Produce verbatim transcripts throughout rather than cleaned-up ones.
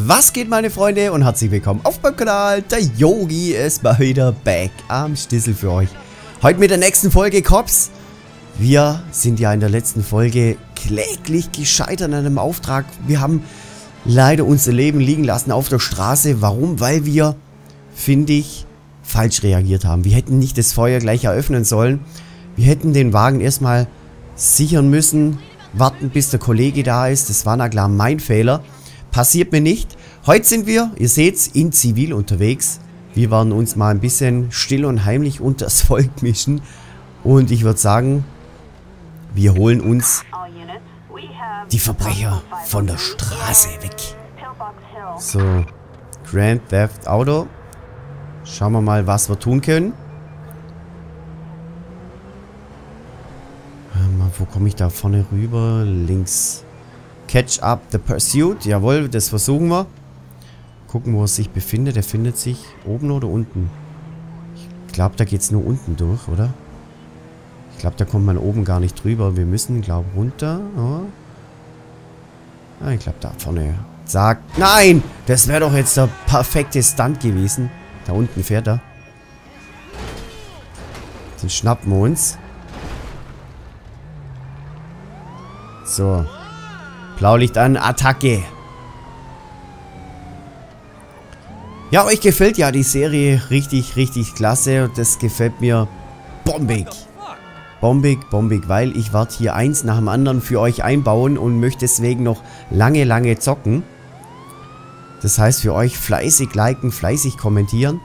Was geht, meine Freunde, und herzlich willkommen auf meinem Kanal. Der Yogi ist mal wieder back am Stissel für euch. Heute mit der nächsten Folge Cops. Wir sind ja in der letzten Folge kläglich gescheitert an einem Auftrag. Wir haben leider unser Leben liegen lassen auf der Straße. Warum? Weil wir, finde ich, falsch reagiert haben. Wir hätten nicht das Feuer gleich eröffnen sollen. Wir hätten den Wagen erstmal sichern müssen, warten bis der Kollege da ist. Das war na klar mein Fehler. Passiert mir nicht. Heute sind wir, ihr seht's, in Zivil unterwegs. Wir werden uns mal ein bisschen still und heimlich unters Volk mischen. Und ich würde sagen, wir holen uns die Verbrecher von der Straße weg. So, Grand Theft Auto. Schauen wir mal, was wir tun können. Ähm, wo komme ich da vorne rüber? Links. Catch up the pursuit. Jawohl, das versuchen wir. Gucken, wo er sich befindet. Er findet sich oben oder unten. Ich glaube, da geht es nur unten durch, oder? Ich glaube, da kommt man oben gar nicht drüber. Wir müssen, glaube ich, runter. Oh. Ah, ich glaube, da vorne. Zack. Nein! Das wäre doch jetzt der perfekte Stunt gewesen. Da unten fährt er. Den schnappen wir uns. So. Blaulicht an, Attacke. Ja, euch gefällt ja die Serie richtig, richtig klasse. Und das gefällt mir bombig. Bombig, bombig, weil ich werde hier eins nach dem anderen für euch einbauen und möchte deswegen noch lange, lange zocken. Das heißt für euch fleißig liken, fleißig kommentieren.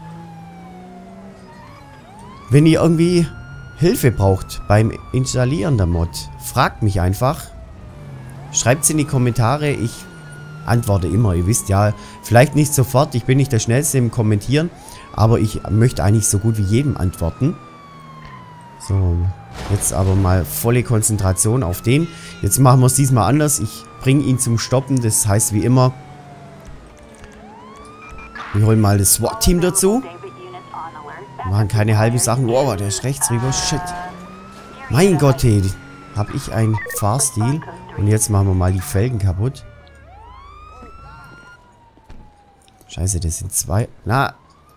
Wenn ihr irgendwie Hilfe braucht beim Installieren der Mod, fragt mich einfach. Schreibt es in die Kommentare, ich antworte immer, ihr wisst ja, vielleicht nicht sofort, ich bin nicht der Schnellste im Kommentieren, aber ich möchte eigentlich so gut wie jedem antworten. So, jetzt aber mal volle Konzentration auf den. Jetzt machen wir es diesmal anders, ich bringe ihn zum Stoppen, das heißt wie immer, wir holen mal das SWAT-Team dazu. Wir machen keine halben Sachen, wow, der ist rechts rüber, shit. Mein Gott, hey, habe ich einen Fahrstil. Und jetzt machen wir mal die Felgen kaputt. Scheiße, das sind zwei. Na.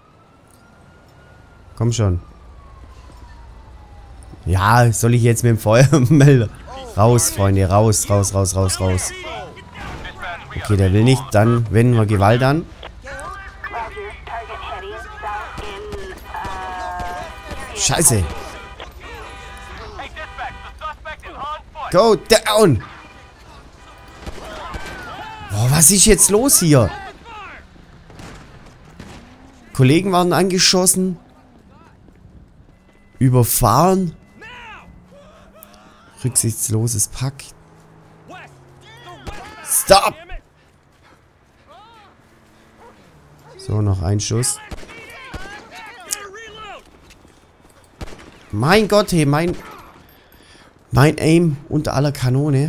Komm schon. Ja, soll ich jetzt mit dem Feuermelder? Raus, Freunde, raus, raus, raus, raus, raus. Okay, der will nicht. Dann wenden wir Gewalt an. Scheiße. Go down! Boah, was ist jetzt los hier? Kollegen waren angeschossen. Überfahren. Rücksichtsloses Pack. Stop! So, noch ein Schuss. Mein Gott, hey, mein... Mein Aim unter aller Kanone.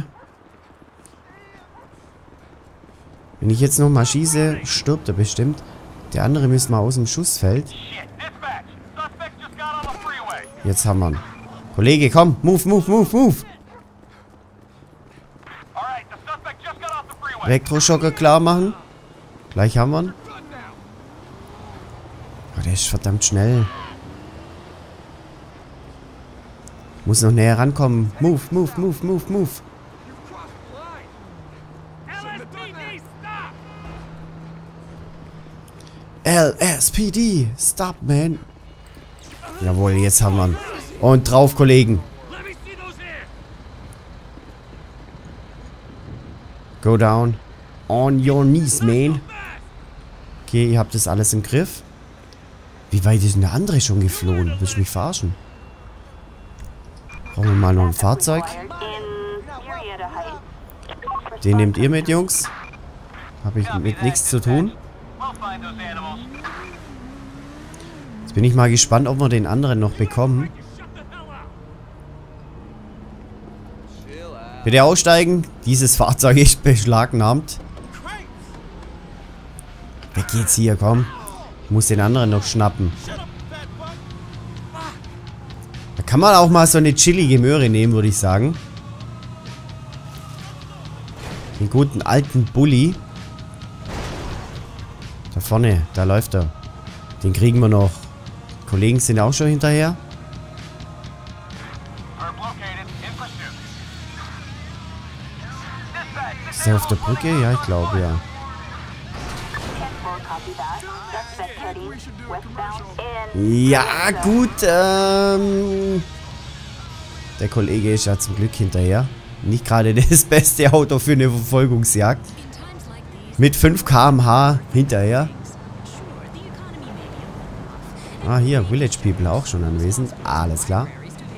Wenn ich jetzt nochmal schieße, stirbt er bestimmt. Der andere müsste mal aus dem Schussfeld. Jetzt haben wir ihn. Kollege, komm. Move, move, move, move. Elektroschocker klar machen. Gleich haben wir ihn. Oh, der ist verdammt schnell. Muss noch näher rankommen. Move, move, move, move, move. L S P D. Stop, man. Jawohl, jetzt haben wir ihn. Und drauf, Kollegen. Go down. On your knees, man. Okay, ihr habt das alles im Griff. Wie weit ist denn der andere schon geflohen? Willst du mich verarschen? Brauchen wir mal noch ein Fahrzeug. Den nehmt ihr mit, Jungs. Habe ich mit nichts zu tun. Jetzt bin ich mal gespannt, ob wir den anderen noch bekommen. Bitte aussteigen. Dieses Fahrzeug ist beschlagnahmt. Weg geht's hier, komm. Ich muss den anderen noch schnappen. Da kann man auch mal so eine chillige Möhre nehmen, würde ich sagen. Den guten alten Bulli. Da vorne, da läuft er. Den kriegen wir noch. Die Kollegen sind auch schon hinterher. Ist er auf der Brücke? Ja, ich glaube, ja. Ja, gut. Ähm, der Kollege ist ja zum Glück hinterher. Nicht gerade das beste Auto für eine Verfolgungsjagd. Mit fünf Kilometer pro Stunde hinterher. Ah, hier, Village People auch schon anwesend. Alles klar.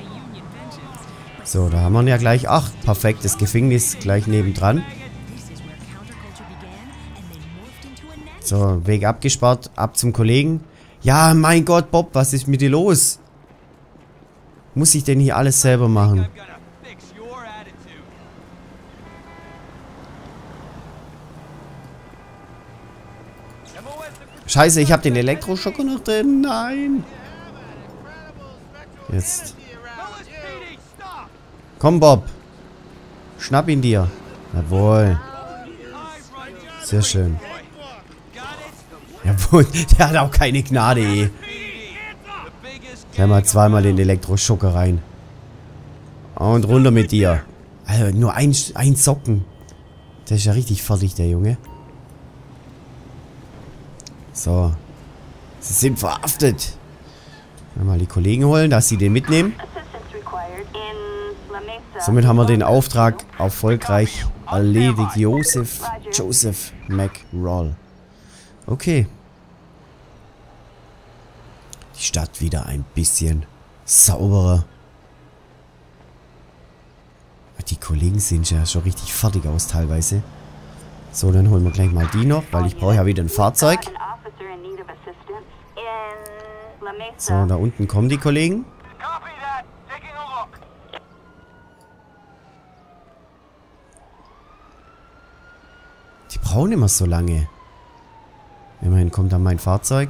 So, da haben wir ihn ja gleich. Ach, perfektes Gefängnis gleich nebendran. So, Weg abgesperrt. Ab zum Kollegen. Ja, mein Gott, Bob, was ist mit dir los? Muss ich denn hier alles selber machen? Scheiße, ich habe den Elektroschocker noch drin. Nein. Jetzt. Komm, Bob. Schnapp ihn dir. Jawohl. Sehr schön. Jawohl, der hat auch keine Gnade, eh. Der mal zweimal den Elektroschocker rein. Und runter mit dir. Also nur ein, ein Socken. Der ist ja richtig fertig, der Junge. So. Sie sind verhaftet. Mal die Kollegen holen, dass sie den mitnehmen. Somit haben wir den Auftrag erfolgreich erledigt. Joseph, Joseph McRoll. Okay. Die Stadt wieder ein bisschen sauberer. Die Kollegen sehen ja schon richtig fertig aus teilweise. So, dann holen wir gleich mal die noch, weil ich brauche ja wieder ein Fahrzeug. So, da unten kommen die Kollegen. Die brauchen immer so lange. Immerhin kommt dann mein Fahrzeug.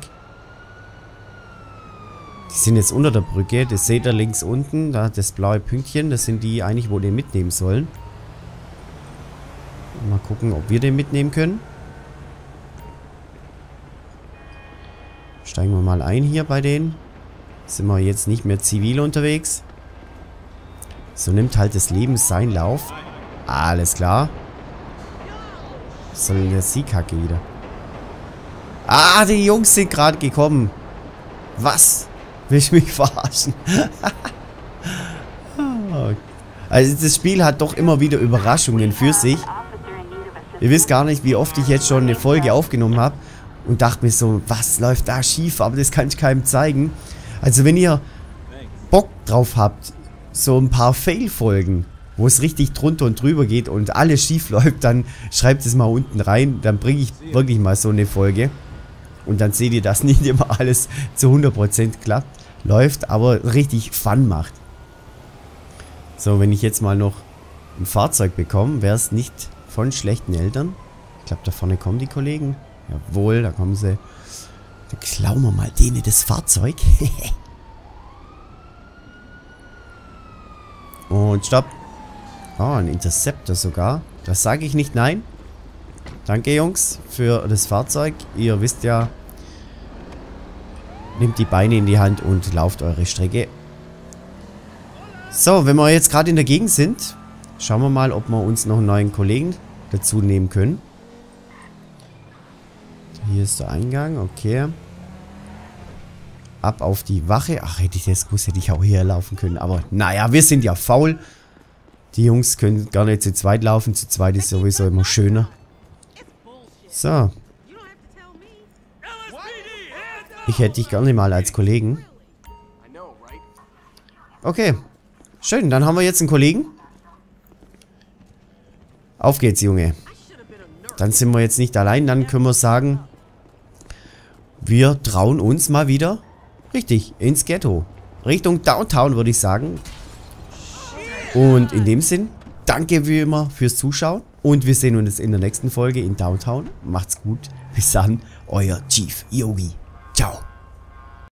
Die sind jetzt unter der Brücke. Das seht ihr links unten. Da das blaue Pünktchen. Das sind die eigentlich, wo die mitnehmen sollen. Mal gucken, ob wir den mitnehmen können. Steigen wir mal ein hier bei denen. Sind wir jetzt nicht mehr zivil unterwegs. So nimmt halt das Leben seinen Lauf. Alles klar. Was soll denn der Siegkacke wieder? Ah, die Jungs sind gerade gekommen. Was? Will ich mich verarschen? Also das Spiel hat doch immer wieder Überraschungen für sich. Ihr wisst gar nicht, wie oft ich jetzt schon eine Folge aufgenommen habe. Und dachte mir so, was läuft da schief? Aber das kann ich keinem zeigen. Also wenn ihr Bock drauf habt, so ein paar Fail-Folgen, wo es richtig drunter und drüber geht und alles schief läuft, dann schreibt es mal unten rein. Dann bringe ich wirklich mal so eine Folge. Und dann seht ihr, dass nicht immer alles zu hundert Prozent klappt, läuft, aber richtig Fun macht. So, wenn ich jetzt mal noch ein Fahrzeug bekomme, wäre es nicht von schlechten Eltern. Ich glaube, da vorne kommen die Kollegen. Jawohl, da kommen sie. Dann klauen wir mal denen das Fahrzeug. Und stopp. Oh, ein Interceptor sogar. Das sage ich nicht nein. Danke, Jungs, für das Fahrzeug. Ihr wisst ja, nehmt die Beine in die Hand und lauft eure Strecke. So, wenn wir jetzt gerade in der Gegend sind, schauen wir mal, ob wir uns noch einen neuen Kollegen dazu nehmen können. Hier ist der Eingang, okay. Ab auf die Wache. Ach, hätte ich das gewusst, hätte ich auch hier laufen können. Aber naja, wir sind ja faul. Die Jungs können gar nicht zu zweit laufen. Zu zweit ist sowieso immer schöner. So. Ich hätte dich gerne mal als Kollegen. Okay. Schön, dann haben wir jetzt einen Kollegen. Auf geht's, Junge. Dann sind wir jetzt nicht allein. Dann können wir sagen, wir trauen uns mal wieder, richtig, ins Ghetto. Richtung Downtown, würde ich sagen. Und in dem Sinn, danke wie immer fürs Zuschauen. Und wir sehen uns in der nächsten Folge in Downtown. Macht's gut. Bis dann, euer Chief Yogi. Ciao.